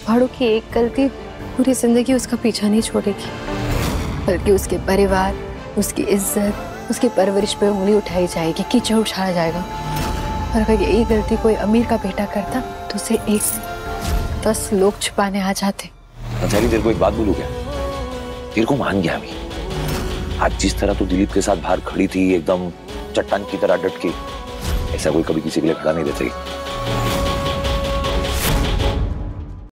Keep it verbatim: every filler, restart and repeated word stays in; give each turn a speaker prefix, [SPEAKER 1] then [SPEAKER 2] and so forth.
[SPEAKER 1] भाड़ू की एक गलती पूरी जिंदगी उसका पीछा नहीं छोड़ेगी, बल्कि उसके परिवार, उसकी इज्जत, उसकी परवरिश पे उंगली उठाई जाएगी, कीचड़ उछाला जाएगा। और अगर यही गलती कोई अमीर का बेटा करता तो उसे एक दस लोग छुपाने आ जाते।
[SPEAKER 2] पंचाली, तेरे को एक बात बोलूं क्या? तेरे को मान गया अभी। आज जिस तरह तू दिलीप के साथ बाहर खड़ी थी एकदम चट्टान की तरह डट के, ऐसा कोई कभी किसी के लिए खड़ा नहीं रहता।